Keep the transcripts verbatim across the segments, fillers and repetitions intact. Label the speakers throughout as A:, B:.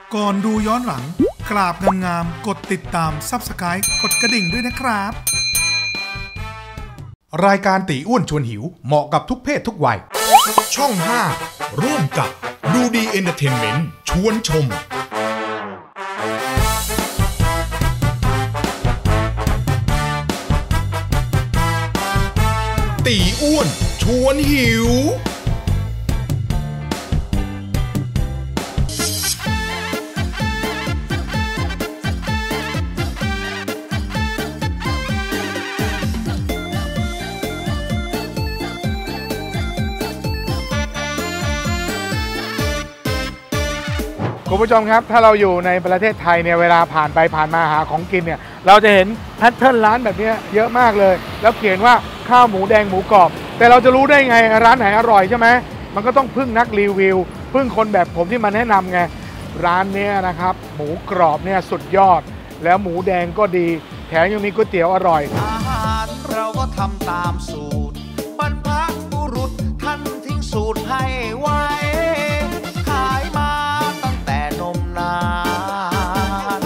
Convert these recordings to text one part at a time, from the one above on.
A: ก่อนดูย้อนหลังกราบงามๆกดติดตาม ซับสไครบ์ กดกระดิ่งด้วยนะครับรายการตีอ้วนชวนหิวเหมาะกับทุกเพศทุกวัย
B: ช่องห้าร่วมกับดูดีเอนเตอร์เทนเมนต์ชวนชมตีอ้วนชวนหิว
C: คุณผู้ชมครับถ้าเราอยู่ในประเทศไทยเนี่ยเวลาผ่านไปผ่านมาหาของกินเนี่ยเราจะเห็นแพทเทิร์นร้านแบบนี้เยอะมากเลยแล้วเขียนว่าข้าวหมูแดงหมูกรอบแต่เราจะรู้ได้ไงร้านไหนอร่อยใช่ไหมมันก็ต้องพึ่งนักรีวิวพึ่งคนแบบผมที่มาแนะนำไงร้านนี้นะครับหมูกรอบเนี่ยสุดยอดแล้วหมูแดงก็ดีแถมยังมีก๋วยเตี๋ยวอร่อย
D: อาหารเราก็ทำตามสูตรบรรพบุรุษท่านทิ้งสูตรให้ไว้ขายมาตั้งแต่นมนาน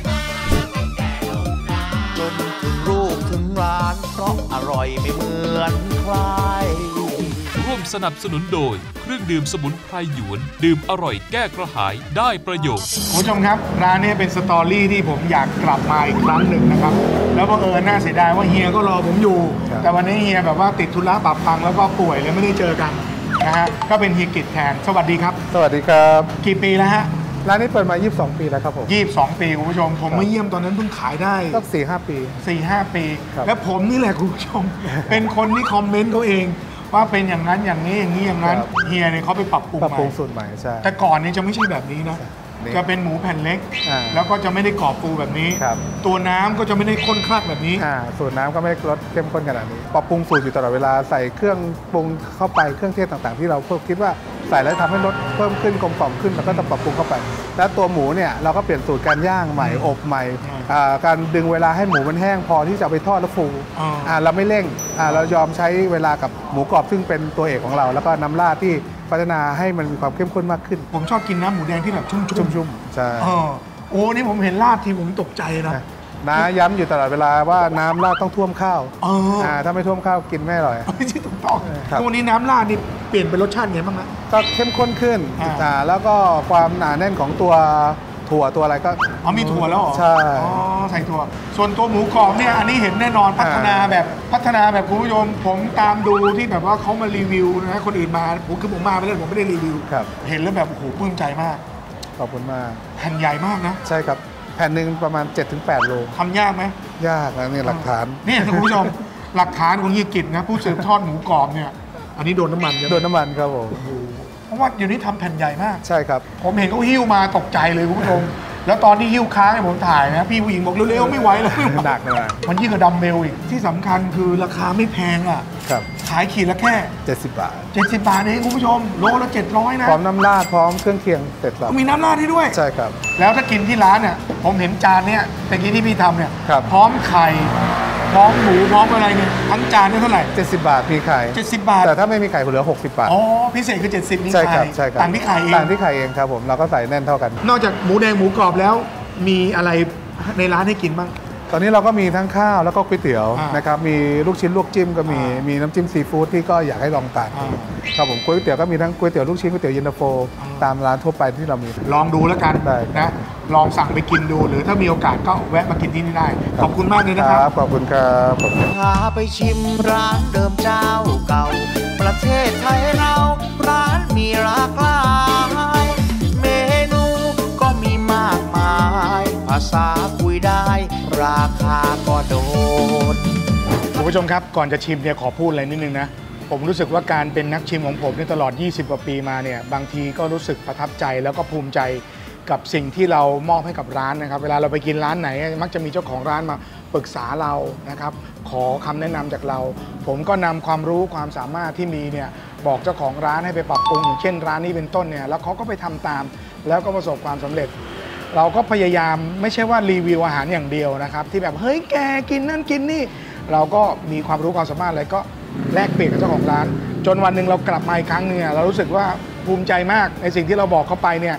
D: จนถึงลูกถึงร้านเพราะอร่อยไม่เหมือนใคร
E: ร่วมสนับสนุนโดยเครื่องดื่มสมุนไพรหยวนดื่มอร่อยแก้กระหายได้ประโยชน์
C: คุณผู้ชมครับร้านนี้เป็นสตอรี่ที่ผมอยากกลับมาอีกครั้งหนึ่งนะครับแล้วบังเอิญน่าเสียดายว่าเฮียก็รอผมอยู่แต่วันนี้เฮียแบบว่าติดธุระปรับพังแล้วก็ป่วยเลยไม่ได้เจอกันนะฮะก็เป็นเฮียกิจแทนสวัสดีครับ
F: สวัสดีครับ
C: กี่ปีแล้วฮะ
F: ร้านนี้เปิดมายี่สิบสองปีแล้วครับผม
C: ยี่สิบสองปีคุณผู้ชมผมมาเยี่ยมตอนนั้นเพิ่งขายได้
F: สักสี่ห้าปี
C: สี่ห้า ปีแล้วผมนี่แหละคุณผู้ชมเป็นคนที่คอมเมนต์เขาเองว่าเป็นอย่างนั้นอย่างนี้อย่างนี้อย่างนั้นเฮียเนี่ยเขาไปปรับปรุงใหม่
F: ปรับปรุงสูตรใหม่ใช่
C: แต่ก่อนนี้จะไม่ใช่แบบนี้นะจะเป็นหมูแผ่นเล็กแล้วก็จะไม่ได้กรอบปูแบบนี้ตัวน้ำก็จะไม่ได้ข้นคลักแบบนี้
F: สูตรน้ำก็ไม่ลดเข้มข้นขนาดนี้ปรับปรุงสูตรอยู่ตลอดเวลาใส่เครื่องปรุงเข้าไปเครื่องเทศต่างๆที่เราคิดว่าใส่แล้วทำให้รสเพิ่มขึ้นกลมกล่อมขึ้นแล้วก็จะปรับปรุงเข้าไปแล้วตัวหมูเนี่ยเราก็เปลี่ยนสูตรการย่างใหม่อบใหม่การดึงเวลาให้หมูมันแห้งพอที่จะไปทอดแล้วฟูเราไม่เร่งเรายอมใช้เวลากับหมูกรอบซึ่งเป็นตัวเอกของเราแล้วก็น้ำราดที่พัฒนาให้มันมีความเข้มข้นมากขึ้น
C: ผมชอบกินน้ำหมูแดงที่แบบชุ่มๆ
F: ชุ่มๆใช่
C: โอ้นี่ผมเห็นราดทีผมตกใจนะ
F: น้าย้ำอยู่ตลอดเวลาว่าน้ำราดต้องท่วมข้าวถ้าไม่ท่วมข้าวกินไม่อร่อย
C: ไม่ใช่ถูกต้องตัวนี้น้ำราดนี่เปลี่ยนเป็นรสชาติไงบ้างนะ
F: ก็เข้มข้นขึ้นแล้วก็ความหนาแน่นของตัวถั่วตัวอะไรก็
C: อ๋อมีถั่วแล้วเหรอ
F: ใช่
C: อ๋อใส่ถั่วส่วนตัวหมูกรอบเนี่ยอันนี้เห็นแน่นอนพัฒนาแบบพัฒนาแบบคุณผู้ชมผมตามดูที่แบบว่าเขามารีวิวนะคนอื่นมาผมคือผมมาไม่ได้ผมไม่ได้รีวิวเห็นแล้วแบบโอ้โหปลื้มใจมาก
F: ขอบคุณมาก
C: แผ่นใหญ่มากนะ
F: ใช่ครับแผ่นหนึ่งประมาณ เจ็ดถึงแปด โล
C: ทำยากไหม
F: ยากนะนี่หลักฐาน
C: นี่คุณผู้ชมหลักฐานของเฮียกิจนะผู้สืบทอดหมูกรอบเนี่ยอันนี้โดนน้ำมัน
F: โดนน้ำมันครับผม
C: เพราะว่าเดี๋ยวนี้ทำแผ่นใหญ่มาก
F: ใช่ครับ
C: ผมเห็นเขาหิ้วมาตกใจเลยคุณผู้ชมแล้วตอนที่หิ้วค้างให้ผมถ่ายนะพี่ผู้หญิงบอกเร็วๆไม่ไหวแล้ว
F: หนักเลย
C: มันยิ่งกว่าดัมเบลอีกที่สำคัญคือราคาไม่แพงอ่ะขายขีดละแค่
F: เจ็ดสิบบาท
C: เจ็ดสิบบาทเองคุณผู้ชมโลละเจ็ดร้อยนะ
F: พร้อมน้ำราดพร้อมเครื่องเคียงเสร็จสับ
C: มีน้ำราดให้ด้วย
F: ใช่ครับ
C: แล้วถ้ากินที่ร้านเนี่ยผมเห็นจานเนี่ยแต่กี้ที่พี่ทำเนี่ยพร้อมไข่พร้อมหมูพร้อมอะไรเนี่ยทั้งจานนี่เท่าไหร่
F: เจ็ดสิบบาทมีไข่
C: เจ็ดสิบบาท
F: แต่ถ้าไม่มีไข่เหลือหกสิบบาท
C: อ๋อพิเศษคือเจ็ดสิบนี่
F: ไข่ใช่ครับ
C: ต่างที่ไข่เอง
F: ต่างที่ไข่เองครับผมเราก็ใส่แน่นเท่ากัน
C: นอกจากหมูแดงหมูกรอบแล้วมีอะไรในร้านให้กินบ้าง
F: ตอนนี้เราก็มีทั้งข้าวแล้วก็ก๋วยเตี๋ยวนะครับมีลูกชิ้นลวกจิ้มก็มีมีน้ำจิ้มซีฟู้ดที่ก็อยากให้ลองทานครับผมก๋วยเตี๋ยวก็มีทั้งก๋วยเตี๋ยวลูกชิ้นก๋วยเตี๋ยวเย็นตาโฟตามร้านทั่วไปที่เรามี
C: ลองดูแล้วกันนะลองสั่งไปกินดูหรือถ้ามีโอกาสก็แวะมากินที่นี่ได้ขอบคุณมากเลยนะครับ
F: ขอบคุณครับ
D: พาไปชิมร้านเดิมเจ้าเก่าประเทศไทยเราร้านมีหลากหลายเมนูก็มีมากมายภาษาคุยได้ราคาก็โดด
C: คุณผู้ชมครับก่อนจะชิมเนี่ยขอพูดอะไรนิดนึงนะผมรู้สึกว่าการเป็นนักชิมของผมในตลอดยี่สิบกว่าปีมาเนี่ยบางทีก็รู้สึกประทับใจแล้วก็ภูมิใจกับสิ่งที่เรามอบให้กับร้านนะครับเวลาเราไปกินร้านไหนมักจะมีเจ้าของร้านมาปรึกษาเรานะครับขอคำแนะนำจากเราผมก็นำความรู้ความสามารถที่มีเนี่ยบอกเจ้าของร้านให้ไปปรับปรุงอย่างเช่นร้านนี้เป็นต้นเนี่ยแล้วเขาก็ไปทำตามแล้วก็ประสบความสำเร็จเราก็พยายามไม่ใช่ว่ารีวิวอาหารอย่างเดียวนะครับที่แบบเฮ้ยแกกินนั่นกินนี่เราก็มีความรู้ความสามารถอะไรก็แลกเปลี่ยนกับเจ้าของร้านจนวันหนึ่งเรากลับมาอีกครั้งนึงเรารู้สึกว่าภูมิใจมากในสิ่งที่เราบอกเขาไปเนี่ย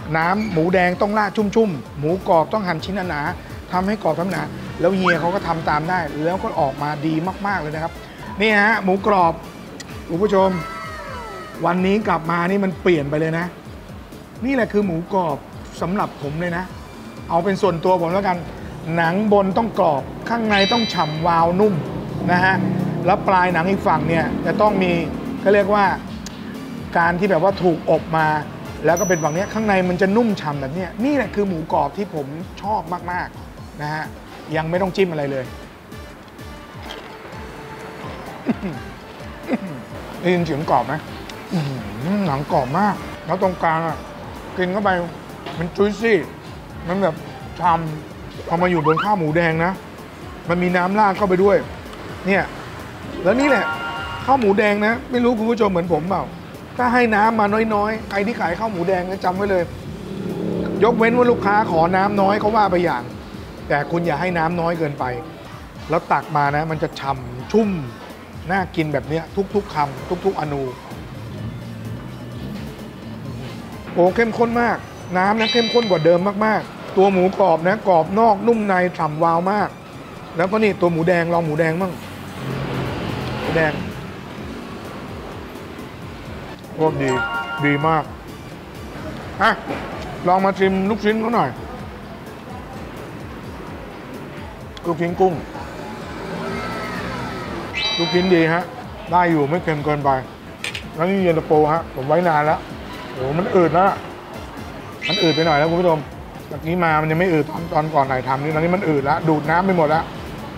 C: น้ำหมูแดงต้องราดชุ่มๆหมูกรอบต้องหั่นชิ้นหนาๆทำให้กรอบทำหนาแล้วเฮียเขาก็ทำตามได้แล้วก็ออกมาดีมากๆเลยนะครับนี่ฮะหมูกรอบคุณผู้ชมวันนี้กลับมานี่มันเปลี่ยนไปเลยนะนี่แหละคือหมูกรอบสำหรับผมเลยนะเอาเป็นส่วนตัวผมแล้วกันหนังบนต้องกรอบข้างในต้องฉ่ำวาวนุ่มนะฮะแล้วปลายหนังอีกฝั่งเนี่ยจะต้องมีก็เรียกว่าการที่แบบว่าถูกอบมาแล้วก็เป็นฝั่งนี้ข้างในมันจะนุ่มฉ่ำแบบนี้นี่แหละคือหมูกรอบที่ผมชอบมากๆนะฮะยังไม่ต้องจิ้มอะไรเลยได้ยินเสียงกรอบไหมหนังกรอบมากแล้วตรงกลางอ่ะกินเข้าไปมันจุ้ยซี่มันแบบฉ่ำพอมาอยู่บนข้าวหมูแดงนะมันมีน้ำราดเข้าไปด้วยเนี่ยแล้วนี่แหละข้าวหมูแดงนะไม่รู้คุณผู้ชมเหมือนผมเปล่าถ้าให้น้ำมาน้อยๆใครที่ขายข้าวหมูแดงนะจำไว้เลยยกเว้นว่าลูกค้าขอน้ำน้อยเขาว่าไปอย่างแต่คุณอย่าให้น้ำน้อยเกินไปแล้วตักมานะมันจะฉ่ำชุ่มน่ากินแบบนี้ทุกๆคำทุกๆอนูโอ้เข้มข้นมากน้ำนะเข้มข้นกว่าเดิมมากๆตัวหมูกรอบนะกรอบนอกนุ่มในฉ่ำวาวมากแล้วก็นี่ตัวหมูแดงลองหมูแดงบ้างหมูแดงโคตรดีดีมากอ่ะลองมาชิมลูกชิ้นเขาหน่อยลูกชิ้นกุ้งลูกชิ้นดีฮะได้อยู่ไม่เค็มเกินไปแล้วนี่เย็นตาโฟฮะผมไว้นานแล้วโอ้มันอืดแล้วมันอืดไปหน่อยแล้วคุณผู้ชมจากนี้มามันยังไม่อืดตอนตอนก่อนไหนทำนี่ตอนนี้มันอืดแล้วดูดน้ำไปหมดแล้ว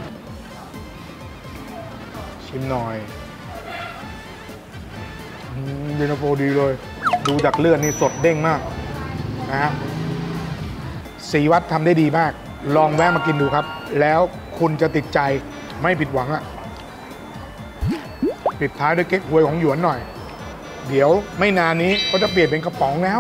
C: ชิมหน่อยเย็นตาโฟดีเลยดูจากเลือดนี่สดเด้งมากนะฮะศรีวัฒน์ทำได้ดีมากลองแวะมากินดูครับแล้วคุณจะติดใจไม่ผิดหวังอะปิดท้ายด้วยเก๊กฮวยของหยวนหน่อยเดี๋ยวไม่นานนี้ก็จะเปลี่ยนเป็นกระป๋องแล้ว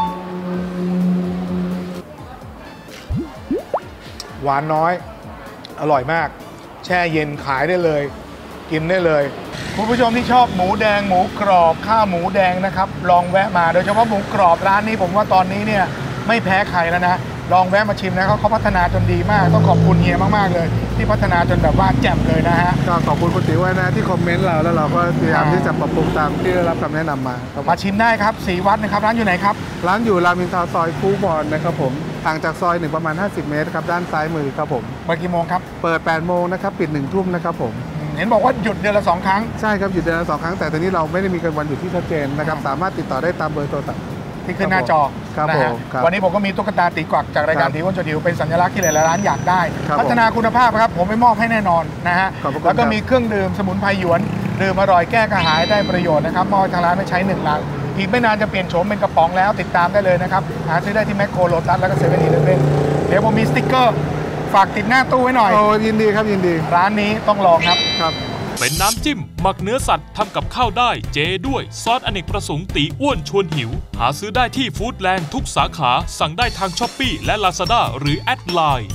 C: หวานน้อยอร่อยมากแช่เย็นขายได้เลยกินได้เลยคุณผู้ชมที่ชอบหมูแดงหมูกรอบข้าวหมูแดงนะครับลองแวะมาโดยเฉพาะหมูกรอบร้านนี้ผมว่าตอนนี้เนี่ยไม่แพ้ใครแล้วนะลองแวะมาชิมนะเขาเขาพัฒนาจนดีมากต้องขอบคุณเฮียมากๆเลยที่พัฒนาจนแบบว่าแจ่มเลยนะฮะ
F: ก็ขอบคุณคุณติ๋วนะที่คอมเมนต์เราแล้วเราก็พยายามที่จะปรับปรุงตามที่ได้รับคำแนะนำมา
C: มาชิมได้ครับศรีวัฒน์นะครับร้านอยู่ไหนครับ
F: ร้านอยู่รามอินทราซอยคูบอนนะครับผมห่างจากซอยหนึ่งประมาณห้าสิบเมตรครับด้านซ้ายมือครับผม
C: เปิดกี่โมงครับ
F: เปิดแปดโมงนะครับปิดหนึ่งทุ่มนะครับผม
C: เห็นบอกว่าหยุดเดือนละสองครั้ง
F: ใช่ครับหยุดเดือนละสองครั้งแต่ตอนนี้เราไม่ได้มีกันวันหยุดที่ชัดเจนนะครับสามารถติดต่อได้ตามเบอร์โทรศัพท์
C: ที่ขึ้นหน้าจอนะฮะวันนี้ผมก็มีตุ๊กตาตีกวักจากรายการตีอ้วนจดิวเป็นสัญลักษณ์ที่หลายร้านอยากได้พัฒนาคุณภาพครับผมไม่มอบให้แน่นอนนะฮะแล้วก็มีเครื่องดื่มสมุนไพรหยวนดื่มอร่อยแก้กระหายได้ประโยชน์นะครับมอบทางร้านไม่ใช้หนึ่งลังอีกไม่นานจะเปลี่ยนโฉมเป็นกระป๋องแล้วติดตามได้เลยนะครับหาซื้อได้ที่แมคโครโลตัสแล้วก็เซเว่นอีเลฟเว่นเดี๋ยวผมมีสติ๊กเกอร์ฝากติดหน้าตู้ไว้หน่อย
F: โอ้ยินดีครับยินดี
C: ร้านนี้ต้องลองครับ
F: ครับ
E: เป็นน้ำจิ้มหมักเนื้อสัตว์ทำกับข้าวได้เจด้วยซอสอเนกประสงค์ตีอ้วนชวนหิวหาซื้อได้ที่ฟู้ดแลนด์ทุกสาขาสั่งได้ทางช้อปปี้และลาซาด้าหรือแอดไลน์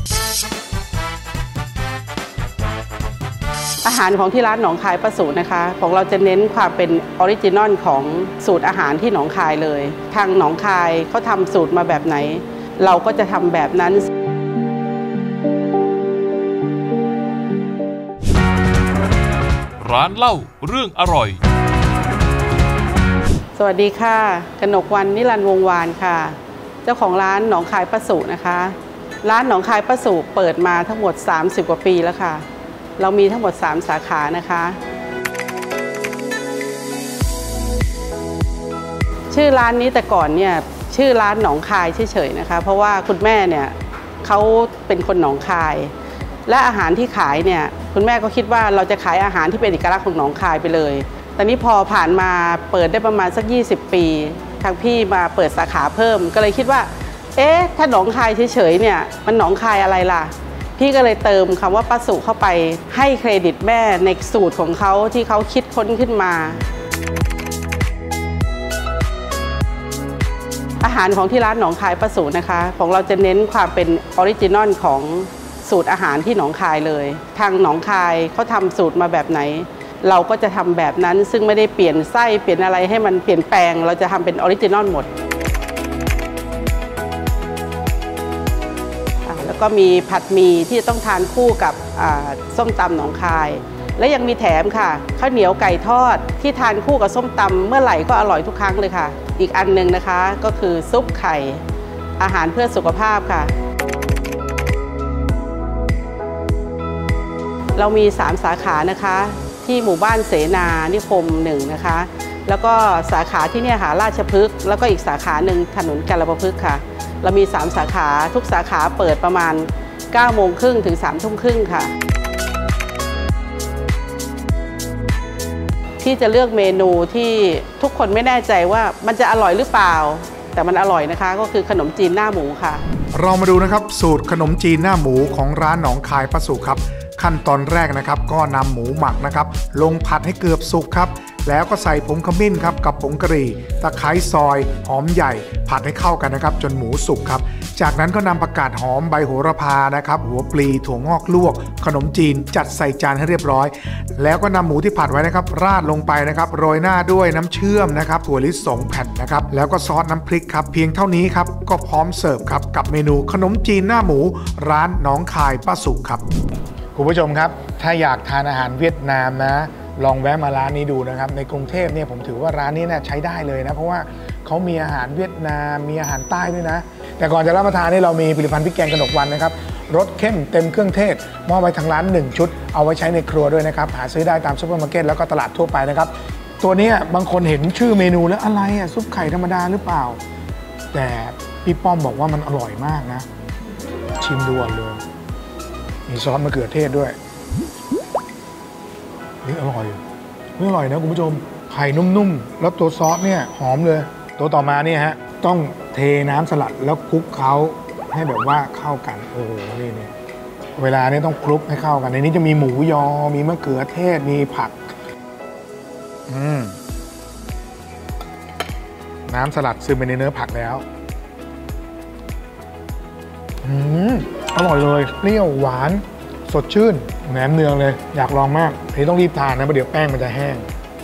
G: อาหารของที่ร้านหนองคายประสูตรนะคะของเราจะเน้นความเป็นออริจินอลของสูตรอาหารที่หนองคายเลยทางหนองคายเขาทำสูตรมาแบบไหนเราก็จะทำแบบนั้น
E: ร้านเล่าเรื่องอร่อย
G: สวัสดีค่ะกนกวรรณนิรันดร์วงวานค่ะเจ้าของร้านหนองคายประสูตรนะคะร้านหนองคายประสูตรเปิดมาทั้งหมดสามสิบกว่าปีแล้วค่ะเรามีทั้งหมดสามสาขานะคะชื่อร้านนี้แต่ก่อนเนี่ยชื่อร้านหนองคายเฉยๆนะคะเพราะว่าคุณแม่เนี่ยเขาเป็นคนหนองคายและอาหารที่ขายเนี่ยคุณแม่ก็คิดว่าเราจะขายอาหารที่เป็นเอกลักษณ์ของหนองคายไปเลยแต่นี้พอผ่านมาเปิดได้ประมาณสักยี่สิบปีทางพี่มาเปิดสาขาเพิ่มก็เลยคิดว่าเอ๊ะถ้าหนองคายเฉยๆเนี่ยมันหนองคายอะไรล่ะพี่ก็เลยเติมคำว่าป้าสุเข้าไปให้เครดิตแม่ในสูตรของเขาที่เขาคิดค้นขึ้นมาอาหารของที่ร้านหนองคายป้าสุนะคะของเราจะเน้นความเป็นออริจินอลของสูตรอาหารที่หนองคายเลยทางหนองคายเขาทำสูตรมาแบบไหนเราก็จะทำแบบนั้นซึ่งไม่ได้เปลี่ยนไส้เปลี่ยนอะไรให้มันเปลี่ยนแปลงเราจะทำเป็นออริจินอลหมดแล้วก็มีผัดหมี่ที่จะต้องทานคู่กับส้มตำหนองคายและยังมีแถมค่ะข้าวเหนียวไก่ทอดที่ทานคู่กับส้มตำเมื่อไหร่ก็อร่อยทุกครั้งเลยค่ะอีกอันนึงนะคะก็คือซุปไข่อาหารเพื่อสุขภาพค่ะเรามีสามสาขานะคะที่หมู่บ้านเสนานิคมหนึ่งนะคะแล้วก็สาขาที่เนี่ยค่ะราชพฤกษ์แล้วก็อีกสาขาหนึ่งถนนกาฬปฤกษ์ค่ะเรามีสามสาขาทุกสาขาเปิดประมาณเก้าโมงครึ่งถึงสามทุ่มครึ่งค่ะที่จะเลือกเมนูที่ทุกคนไม่แน่ใจว่ามันจะอร่อยหรือเปล่าแต่มันอร่อยนะคะก็คือขนมจีนหน้าหมูค่ะ
A: เรามาดูนะครับสูตรขนมจีนหน้าหมูของร้านหนองคายป้าสุครับขั้นตอนแรกนะครับก็นำหมูหมักนะครับลงผัดให้เกือบสุกครับแล้วก็ใส่ผงขมิ้นครับกับผงกะหรี่ตะไคร้ซอยหอมใหญ่ผัดให้เข้ากันนะครับจนหมูสุกครับจากนั้นก็นำผักกาดหอมใบโหระพานะครับหัวปลีถั่วงอกลวกขนมจีนจัดใส่จานให้เรียบร้อยแล้วก็นำหมูที่ผัดไว้นะครับราดลงไปนะครับโรยหน้าด้วยน้ำเชื่อมนะครับถั่วลิสงแผ่นนะครับแล้วก็ซอสน้ำพริกครับเพียงเท่านี้ครับก็พร้อมเสิร์ฟครับกับเมนูขนมจีนหน้าหมูร้านหนองคายป้าสุครับ
C: คุณผู้ชมครับถ้าอยากทานอาหารเวียดนามนะลองแวะมาร้านนี้ดูนะครับในกรุงเทพเนี่ยผมถือว่าร้านนี้เนี่ยใช้ได้เลยนะเพราะว่าเขามีอาหารเวียดนามมีอาหารใต้ด้วยนะแต่ก่อนจะรับประทานนี่เรามีผลิตภัณฑ์พริกแกงกนกวันนะครับรสเข้มเต็มเครื่องเทศมอบไว้ทางร้านหนึ่งชุดเอาไว้ใช้ในครัวด้วยนะครับหาซื้อได้ตามซุปเปอร์มาร์เก็ตแล้วก็ตลาดทั่วไปนะครับตัวนี้บางคนเห็นชื่อเมนูแล้วอะไรอ่ะซุปไข่ธรรมดาหรือเปล่าแต่พี่ป้อมบอกว่ามันอร่อยมากนะชิมดูเลยมีซอสมะเขือเทศด้วยนี่อร่อยนี่อร่อยนะคุณผู้ชมไข่นุ่มๆแล้วตัวซอสเนี่ยหอมเลยตัวต่อมาเนี่ยฮะต้องเทน้ำสลัดแล้วคลุกเขาให้แบบว่าเข้ากันโอ้โหนี่นี่เวลาเนี่ยต้องคลุกให้เข้ากันในนี้จะมีหมูยอมีมะเขือเทศมีผักอืมน้ำสลัดซึมไปในเนื้อผักแล้วอืมอร่อยเลยเปรี้ยวหวานสดชื่นแหนมเนืองเลยอยากลองมากนี่ต้องรีบทานนะเพราะเดี๋ยวแป้งมันจะแห้ง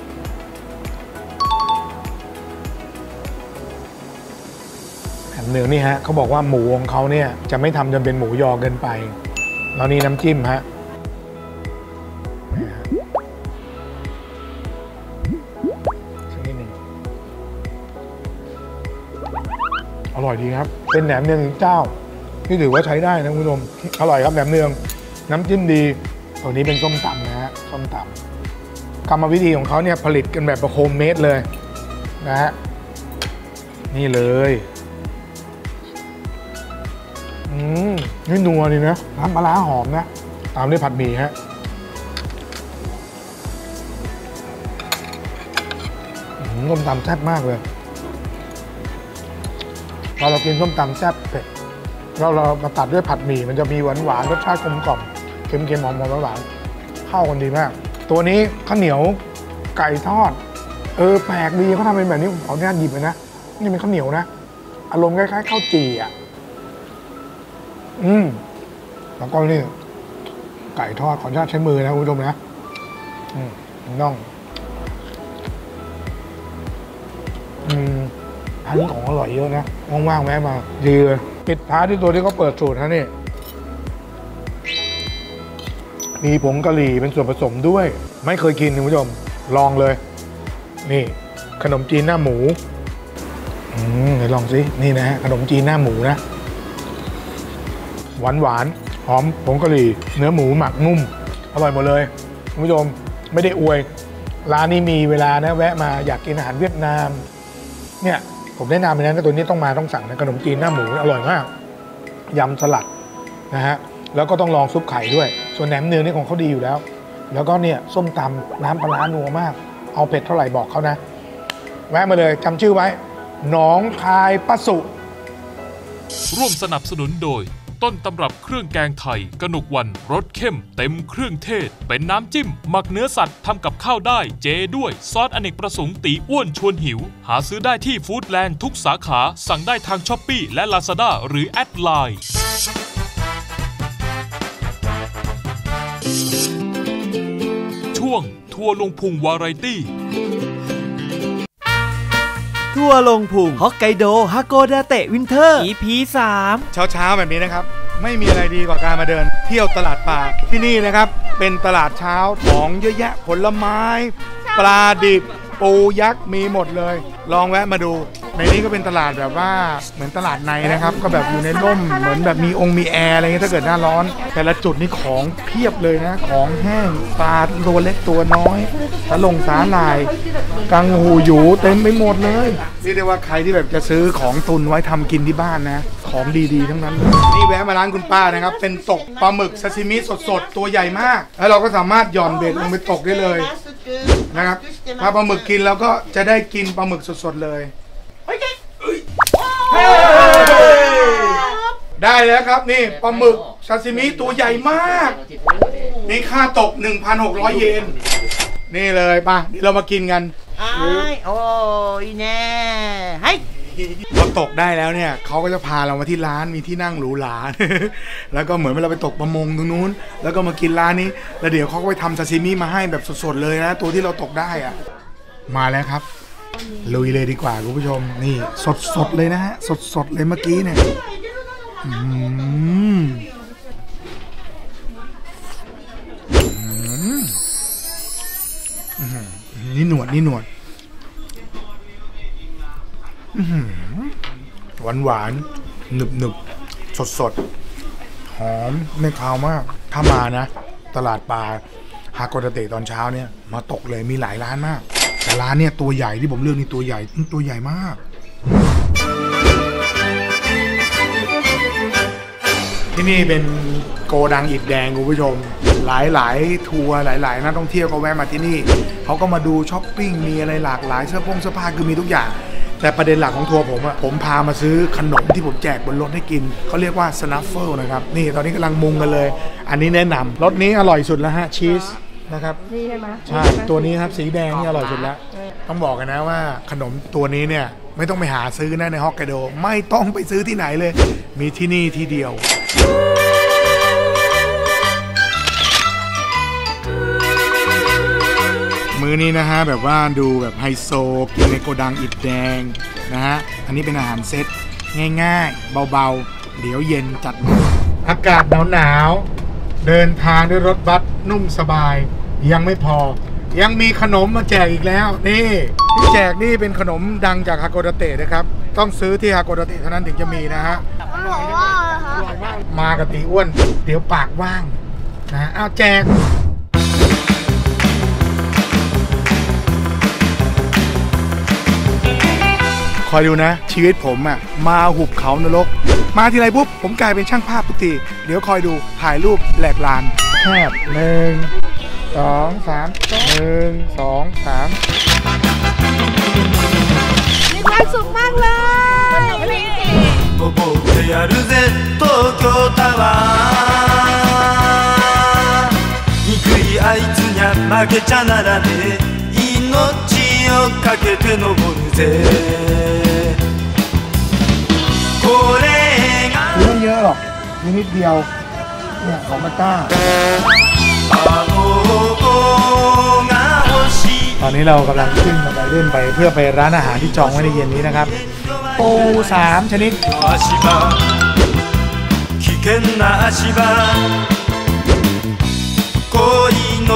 C: แหนมเนืองนี่ฮะเขาบอกว่าหมูของเขาเนี่ยจะไม่ทำจนเป็นหมูยอเกินไปแล้วนี่น้ำจิ้มฮะสักนิดหนึ่งอร่อยดีครับเป็นแหนมเนืองเจ้าที่ถือว่าใช้ได้นะคุณผู้ชมอร่อยครับแหนมเนืองน้ำจิ้มดีตัวนี้เป็นส้มตำนะฮะส้มตำกรรมวิธีของเขาเนี่ยผลิตกันแบบโฮมเมดเลยนะฮะนี่เลยอืมนี่นัวดีนะน้ำปลาร้าหอมนะตามด้วยผัดหมี่ฮะส้มตำแซ่บมากเลยพอเรากินส้มตำแซ่บเผ็ดเราเรามาตัดด้วยผัดหมี่มันจะมีหวานหวานรสชาติกลมกล่อมเค็มเค็มหอมหอมหวานเข้ากันดีมากตัวนี้ข้าวเหนียวไก่ทอดเออแปลกดีเขาทำเป็นแบบนี้ผมขออนุญาตหยิบเลยนะนี่เป็นข้าวเหนียวนะอารมณ์คล้ายๆข้าวจี่อ่ะอืมแล้วก็นี่ไก่ทอดขออนุญาตใช้มือนะคุณผู้ชมนะอืมน่องอืมอันนี้ของอร่อยเยอะนะว่างๆแวะมาดีเลยปิดท้ายที่ตัวที่เขาเปิดสูตรนะนี่มีผงกะหรี่เป็นส่วนผสมด้วยไม่เคยกินคุณผู้ชมลองเลยนี่ขนมจีนหน้าหมูอืมไหนลองสินี่นะฮะขนมจีนหน้าหมูนะหวานหวานหอมผงกะหรี่เนื้อหมูหมักนุ่มอร่อยหมดเลยคุณผู้ชมไม่ได้อวยร้านนี้มีเวลานะแวะมาอยากกินอาหารเวียดนามเนี่ยผมแนะนำเลยนะตัวนี้ต้องมาต้องสั่งนะขนมจีนหน้าหมูอร่อยมากยำสลัดนะฮะแล้วก็ต้องลองซุปไข่ด้วยส่วนแหนมเนืองนี่ของเขาดีอยู่แล้วแล้วก็เนี่ยส้มตำน้ำปลาร้านัวมากเอาเผ็ดเท่าไหร่บอกเขานะแวะมาเลยจำชื่อไว้หนองคายป้าสุ
E: ร่วมสนับสนุนโดยต้นตำรับเครื่องแกงไทยกนกวันรสเข้มเต็มเครื่องเทศเป็นน้ำจิ้มหมักเนื้อสัตว์ทำกับข้าวได้เจด้วยซอสอเนกประสงค์ตีอ้วนชวนหิวหาซื้อได้ที่ฟู้ดแลนด์ทุกสาขาสั่งได้ทางช้อปปี้และลาซาด้าหรือแอดไลน์ช่วงทัวร์ลงพุงวาไรตี้
H: ทัวร์ลงพุงฮอกไกโดฮาโกดาเตะวินเทอร์ อี พี สาม
C: เช้าๆแบบนี้นะครับไม่มีอะไรดีกว่าการมาเดินเที่ยวตลาดป่าที่นี่นะครับเป็นตลาดเช้าของเยอะแยะผลไม้ปลาดิบปูยักษ์มีหมดเลยลองแวะมาดูในนี้ก็เป็นตลาดแบบว่าเหมือนตลาดในนะครับก็แบบอยู่ในร่มเหมือนแบบมีองค์มีแอร์อะไรเงี้ยถ้าเกิดหน้าร้อนแต่ละจุดนี่ของเพียบเลยนะของแห้งปลาตัวเล็กตัวน้อยสาลงสาหร่ายกังหูหยูเต็มไปหมดเลยเรียกได้ว่าใครที่แบบจะซื้อของตุนไว้ทำกินที่บ้านนะของดีๆทั้งนั้นนี่แวะมาร้านคุณป้านะครับเป็นตกปลาหมึกซาซิมิสดๆตัวใหญ่มากแล้วเราก็สามารถหย่อนเบ็ดลงไปตกได้เลยนะครับถ้าปลาหมึกกินแล้วก็จะได้กินปลาหมึกสดๆเลยได้แล้วครับนี่ปลาหมึกซาซิมิตัวใหญ่มากนี่ค่าตก หนึ่งพันหกร้อย เยนนี่เลยป่ะเดี๋ยวเรามากินกัน
D: โอ้ยแน่ให้
C: พอตกได้แล้วเนี่ยเขาก็จะพาเรามาที่ร้านมีที่นั่งหรูหรา แล้วก็เหมือนเราไปตกประมงตรงนู้นแล้วก็มากินร้านนี้แล้วเดี๋ยวเขาก็ไปทำซาซิมิมาให้แบบสดๆเลยนะตัวที่เราตกได้อะมาแล้วครับลุยเลยดีกว่าคุณผู้ชมนี่สดๆเลยนะฮะสดๆเลยเมื่อกี้เนี่ยอืมนี่หนวดนี่หนวดหวานหวานหนึบหนึบสดสดหอมไม่คาวมากถ้ามานะตลาดปลาฮาโกดาเตะตอนเช้าเนี่ยมาตกเลยมีหลายร้านมากแต่ร้านเนี่ยตัวใหญ่ที่ผมเลือกนี่ตัวใหญ่ตัวใหญ่มากที่นี่เป็นโกดังอิฐแดงคุณผู้ชมหลายๆทัวร์หลายๆนักท่องเที่ยวก็แวะมาที่นี่เขาก็มาดูช้อปปิ้งมีอะไรหลากหลายเสื้อผงเสื้อผ้าคือมีทุกอย่างแต่ประเด็นหลักของทัวร์ผมอะผมพามาซื้อขนมที่ผมแจกบนรถให้กินเขาเรียกว่าสนัฟเฟิลนะครับนี่ตอนนี้กำลังมุงกันเลยอันนี้แนะนำรสนี้อร่อยสุดแล้วฮะชีสนะครับนี่ใช่ไหมใช่ตัวนี้ครับสีแดงนี่อร่อยสุดแล้วต้องบอกกันนะว่าขนมตัวนี้เนี่ยไม่ต้องไปหาซื้อนะในฮอกไกโดไม่ต้องไปซื้อที่ไหนเลยมีที่นี่ที่เดียวมื้อนี้นะฮะแบบว่าดูแบบไฮโซกินในโกดังอิฐแดงนะฮะอันนี้เป็นอาหารเซตง่ายๆเบาๆเดี๋ยวเย็นจัดอากาศหนาวๆเดินทางด้วยรถบัสนุ่มสบายยังไม่พอยังมีขนมมาแจกอีกแล้วนี่ที่แจกนี่เป็นขนมดังจากฮาโกดาเตะนะครับต้องซื้อที่ฮาโกดาเตะเท่านั้นถึงจะมีนะฮะมากับตีอ้วนเดี๋ยวปากว่างนะอ้าวแจกคอยดูนะชีวิตผมอ่ะมาหุบเขานรกมาทีไรปุ๊บผมกลายเป็นช่างภาพทุกทีเดี๋ยวคอยดูถ่ายรูปแหลกลานแคบหนึ่งสองสามหนึ่งสองสาม
I: มีความสุขมากเลย
J: 僕でやるぜ東京タワー憎いあいつにゃ負けちゃならねえ命をかけて登るぜこれが
C: ไม่เยอะหรอกนิดเดียวเนี่ยของมาต้าตอนนี้เรากำลังขึ้นบันไดเลื่อนไปเพื่อไปร้านอาหารที่จองไว้ในเย็นนี้นะครับปูสามชนิด危険な足場恋の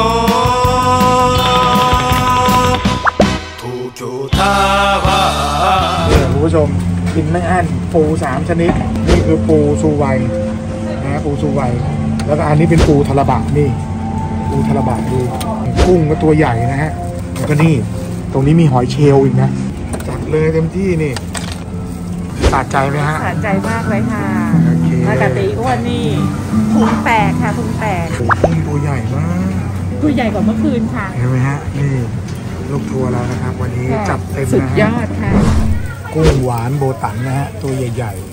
C: 東京タワーเนี่ยคุณผู้ชมกินไม่อั้นปูสามชนิดนี่คือปูซูไวนะปูซูไวแล้วก็อันนี้เป็นปูทาราบะนี่ปูทาราบะดูกุ้งก็ตัวใหญ่นะฮะแล้วก็นี่ตรงนี้มีหอยเชลล์อีกนะจัดเลยเต็มที่นี่สะใจไหมฮะ
I: สะใจมากเลยค่ะปกติอ้วนนี่พุงแตกค่ะพุงแตก
C: กุ้งตัวใหญ่มาก
I: ตัวใหญ่กว่าเมื่อคืนค่ะ
C: เห็นไหมฮะนี่ลูกทัวร์แล้วนะครับวันนี้จัดเต็มนะ
I: สุดยอดค่ะ
C: กุ้งหวานโบตันนะฮะตัวใหญ่ๆ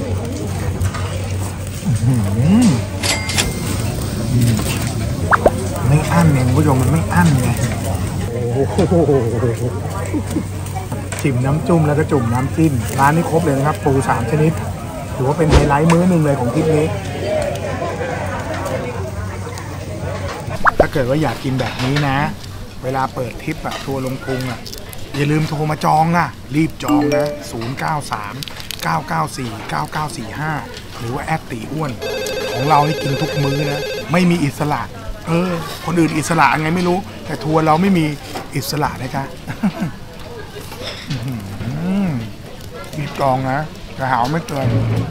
C: ไม่อั้นเนี่ยคุณผู้ชมมันไม่อั้นไงโอ้โหชิมน้ำจุ่มแล้วก็จุ่มน้ำจิ้มร้านนี้ครบเลยนะครับปูสามชนิดถือว่าเป็นไฮไลท์มื้อหนึ่งเลยของทริปนี้ถ้าเกิดว่าอยากกินแบบนี้นะเวลาเปิดทริปอะทัวร์ลงพุงอะอย่าลืมโทรมาจองนะรีบจองนะศูนย์ เก้า สาม เก้า เก้า สี่ เก้า เก้า สี่ ห้าหรือว่าแอดตีอ้วนของเรานี่กินทุกมื้อนะไม่มีอิสระเออคนอื่นอิสระไงไม่รู้แต่ทัวร์เราไม่มีอิสระนะจ๊ะ รีบจองนะจะหาไม่เกิน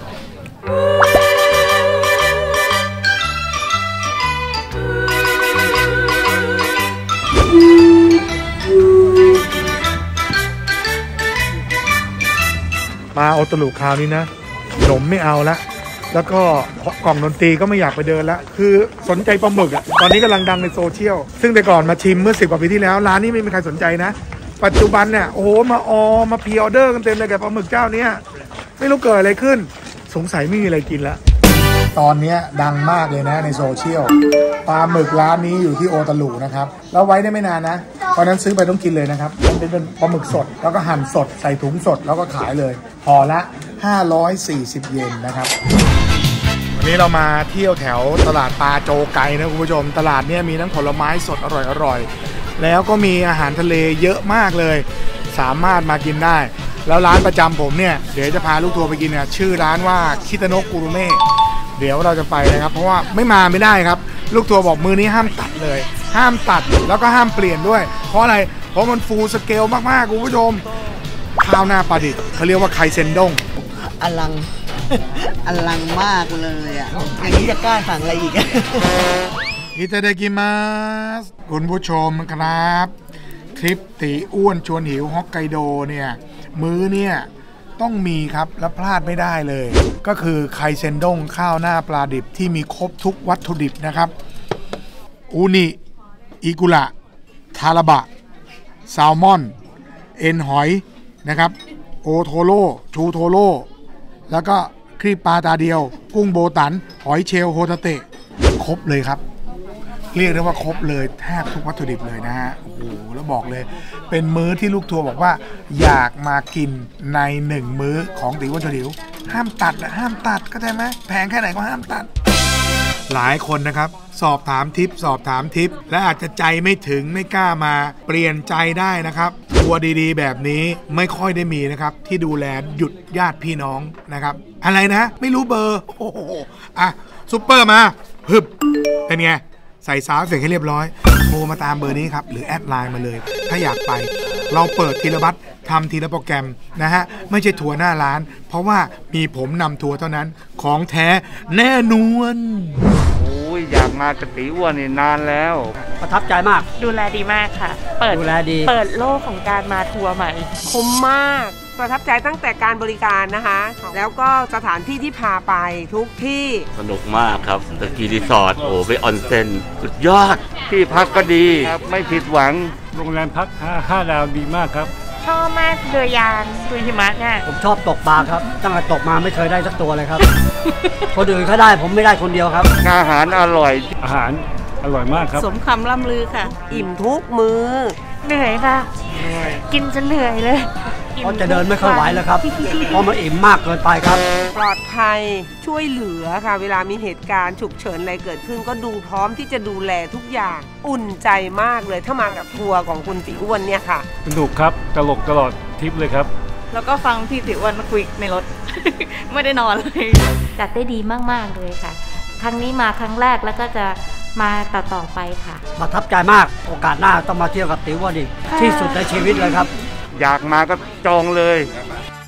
C: มาโอตลุคราวนี้นะขนมไม่เอาละแล้วก็กล่องดนตรีก็ไม่อยากไปเดินละคือสนใจปลาหมึกอ่ะตอนนี้กำลังดังในโซเชียลซึ่งแต่ก่อนมาชิมเมื่อสิบกว่าปีที่แล้วร้านนี้ไม่มีใครสนใจนะปัจจุบันเนี่ยโอ้โหมาออมาพรีออเดอร์กันเต็มเลยกับปลาหมึกเจ้านี้ไม่รู้เกิดอะไรขึ้นสงสัยไม่มีอะไรกินแล้วตอนนี้ดังมากเลยนะในโซเชียลปลาหมึกร้านนี้อยู่ที่โอตาลุนะครับแล้วไว้ได้ไม่นานนะตอนนั้นซื้อไปต้องกินเลยนะครับมันเป็นปลาหมึกสดแล้วก็หั่นสดใส่ถุงสดแล้วก็ขายเลยห่อละห้าร้อยสี่สิบเยนนะครับวันนี้เรามาเที่ยวแถวตลาดปลาโจไกนะคุณผู้ชมตลาดเนี่ยมีทั้งผลไม้สดอร่อยๆแล้วก็มีอาหารทะเลเยอะมากเลยสามารถมากินได้แล้วร้านประจำผมเนี่ยเดี๋ยวจะพาลูกทัวร์ไปกินเนี่ยชื่อร้านว่าคิตาโนะกุรุเม่เดี๋ยวเราจะไปนะครับเพราะว่าไม่มาไม่ได้ครับลูกทัวร์บอกมือนี้ห้ามตัดเลยห้ามตัดแล้วก็ห้ามเปลี่ยนด้วยเพราะอะไรเพราะมันฟูลสเกลมากๆคุณผู้ชมข้าวหน้าปลาดิบเขาเรียกว่าไคเซนด้ง
K: อลัง อลังมากเลยอ่ะอย่างนี้จะกล้าสั่งอะไรอีก
C: อิตาเดกิมัสคุณผู้ชมครับทริปตีอ้วนชวนหิวฮอกไกโดเนี่ยมื้อเนี่ยต้องมีครับและพลาดไม่ได้เลยก็คือไคเซนด้งข้าวหน้าปลาดิบที่มีครบทุกวัตถุดิบนะครับอูนิอิกุระทาราบะแซลมอนเอ็นหอยนะครับโอโทโร่ชูโทโร่แล้วก็ครีบปลาตาเดียวกุ้งโบตันหอยเชลล์โฮตาเตะครบเลยครับเรียกได้ว่าครบเลยแทบทุกวัตถุดิบเลยนะฮะโอ้โหแล้วบอกเลยเป็นมื้อที่ลูกทัวร์บอกว่าอยากมากินในหนึ่งมื้อของตีอ้วนชวนหิวห้ามตัดนะห้ามตัดเข้าใจไหมแพงแค่ไหนก็ห้ามตัดหลายคนนะครับสอบถามทิปสอบถามทิปและอาจจะใจไม่ถึงไม่กล้ามาเปลี่ยนใจได้นะครับทัวร์ดีๆแบบนี้ไม่ค่อยได้มีนะครับที่ดูแลหยุดญาติพี่น้องนะครับอะไรนะไม่รู้เบอร์โอ้โหอ่ะซุปเปอร์มาฮึบเป็นไงใส่ซาวด์เสร็จให้เรียบร้อยโทรมาตามเบอร์นี้ครับหรือแอดไลน์มาเลยถ้าอยากไปเราเปิดทีละบัตรทำทีละโปรแกรมนะฮะไม่ใช่ทัวร์หน้าร้านเพราะว่ามีผมนำทัวร์เท่านั้นของแท้แน่นอน
L: โอ้ยอยากมากับตีอ้วนนี่นานแล้ว
K: ประทับใจมาก
I: ดูแลดีมากค่ะเปิด
K: ดูแลดี
I: เปิดโลกของการมาทัวร์ใหม่
M: คุ้มมากประทับใจตั้งแต่การบริการนะคะแล้วก็สถานที่ที่พาไปทุกที่
L: สนุกมากครับตะกี้รีสอร์ทโอ้ไปออนเซ็นสุดยอดที่พักก็ดีครับไม่ผิดหวัง
N: โรงแรมพักห้าดาวดีมากครับ
I: ชอบมากเรือยางดุยหิมะเนี่ย
K: ผมชอบตกปลาครับตั้งแต่ตกมาไม่เคยได้สักตัวเลยครับ คนอื่นเขาได้ผมไม่ได้คนเดียวครับ
L: อาหารอร่อย
N: อาหารอร่อยมากครับ
I: สมคำล่ำลือค่ะ
M: อิ่มทุกมื้อ
I: เหนื่อยค่ะกินจนเหนื่อยเลย
K: เพราะจะเดินไม่ค่อยไหวแล้วครับเพราะมันอิ่มมากเกินไปครับ
M: ปลอดภัยช่วยเหลือค่ะเวลามีเหตุการณ์ฉุกเฉินอะไรเกิดขึ้นก็ดูพร้อมที่จะดูแลทุกอย่างอุ่นใจมากเลยถ้ามากับทัวร์ของคุณตีอ้วนเนี่ยค่ะ
N: สนุกครับตลกตลอดทริปเลยครับ
I: แล้วก็ฟังพี่ตีอ้วนมาคุยในรถ ไม่ได้นอนเลยจัดได้ดีมากๆเลยค่ะครั้งนี้มาครั้งแรกแล้วก็จะมาต่อต่อไปค่ะ
K: ประทับใจมากโอกาสหน้าต้องมาเที่ยวกับตีอ้วนอีกที่สุดในชีวิตเลยครับ
L: อยากมาก็จองเลย